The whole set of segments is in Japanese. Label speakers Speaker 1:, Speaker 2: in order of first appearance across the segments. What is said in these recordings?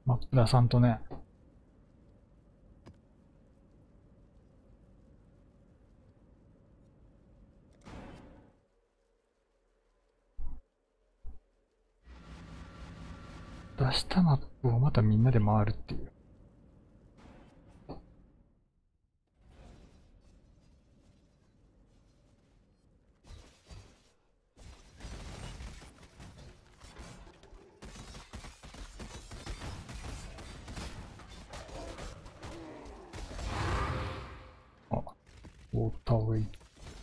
Speaker 1: マップ出さんとね。出したマップをまたみんなで回るっていう。あ、ウォーターウェイ。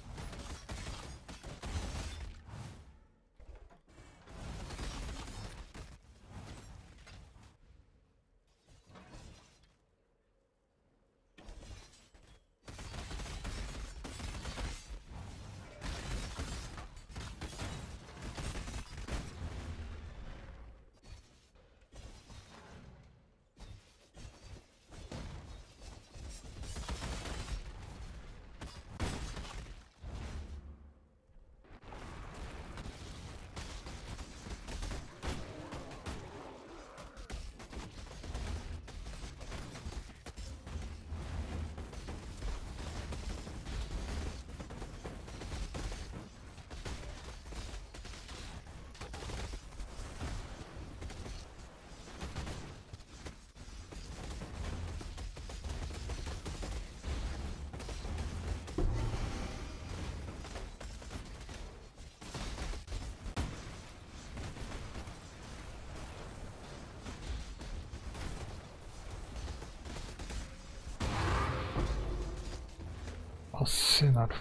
Speaker 1: 発生なる。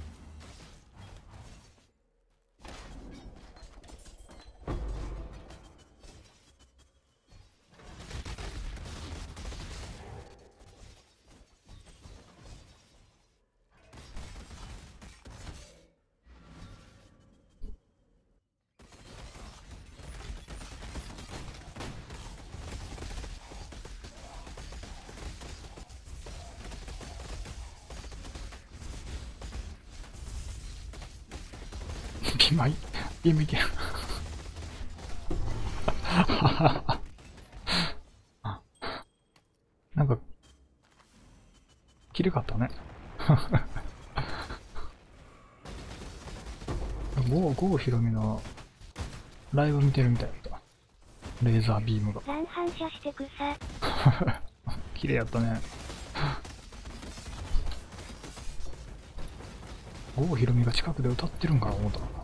Speaker 1: ピマイ、ピミケ。なんか、きれかったね。郷ひろみのライブ見てるみたいだった。レーザービームが。
Speaker 2: 乱反射して草。
Speaker 1: 綺麗やったね。郷ひろみが近くで歌ってるんかな思ったな。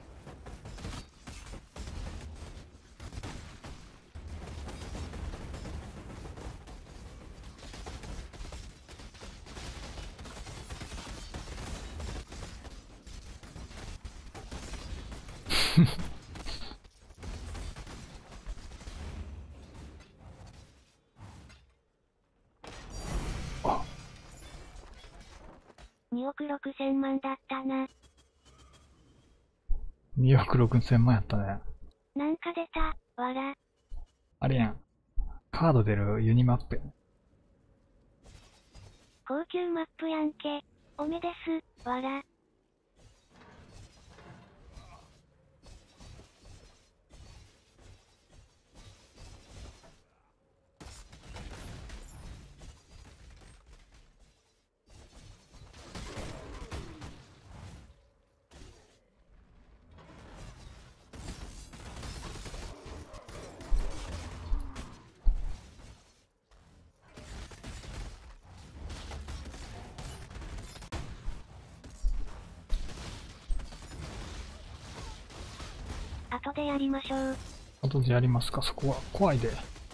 Speaker 1: あ、
Speaker 2: 2億6千万だったな。
Speaker 1: 2億6千万やったね。
Speaker 2: なんか出た、わら。
Speaker 1: あれやん。カード出るユニマップやん。
Speaker 2: 高級マップやんけ。おめです、わら。後でやりましょう。
Speaker 1: 後でやりますか、そこは。怖いで。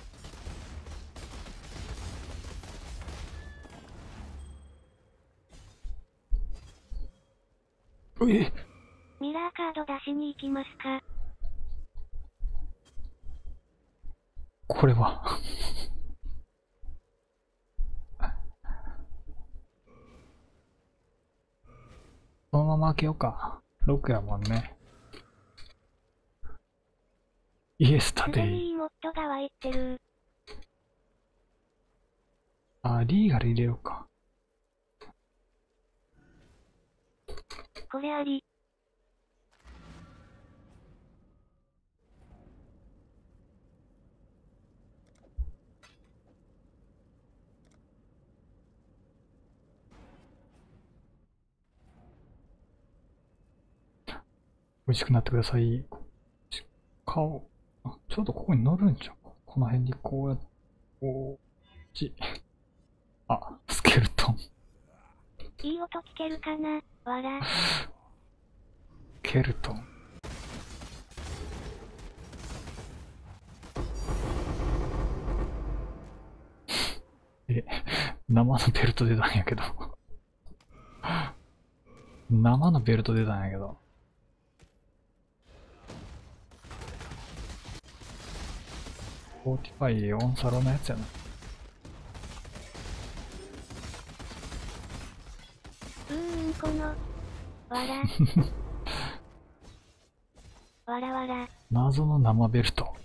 Speaker 1: え、
Speaker 2: ミラーカード出しに行きますか。
Speaker 1: これは。そのまま開けようか。6やもんね。イエスタ
Speaker 2: す
Speaker 1: デイ。
Speaker 2: でにいいモッドが湧いてる。
Speaker 1: あ、リーガル入れようか。
Speaker 2: これあり。
Speaker 1: 美味しくなってください。顔、ちょうどここに乗るんじゃん。この辺にこうやって、こっち。スケルトン。
Speaker 2: いい音聞けるかな、わら。
Speaker 1: ケルトン。生のベルト出たんやけど。生のベルト出たんやけど。フォーティファイオンサロのやつやな。
Speaker 2: この、わら。わらわら。
Speaker 1: 謎の生ベルト。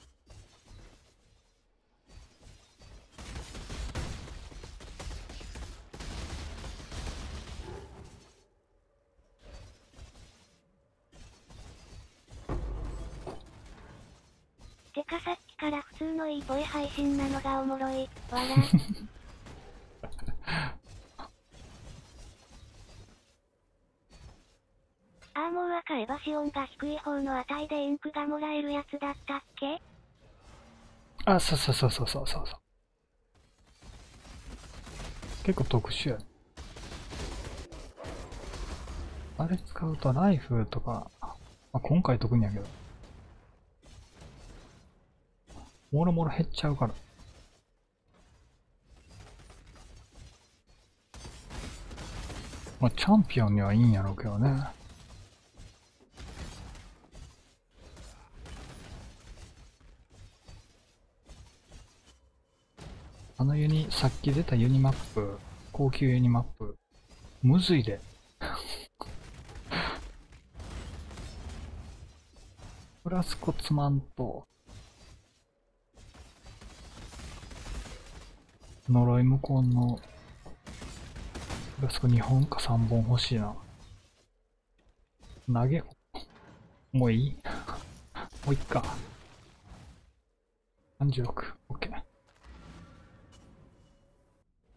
Speaker 2: てかさっきから普通のいい声配信なのがおもろい、わら。アーモーは買えばシオンが低い方の値でインクがもらえるやつだったっけ？
Speaker 1: そうそうそうそうそうそう。結構特殊やね。あれ使うとライフとか、今回特にやけど、もろもろ減っちゃうから。チャンピオンにはいいんやろうけどね。あのさっき出たユニマップ、高級ユニマップ、むずいで。プラスコツマンと、呪い無根の、プラスコ2本か3本欲しいな。投げ、もういいもういっか。36、OK。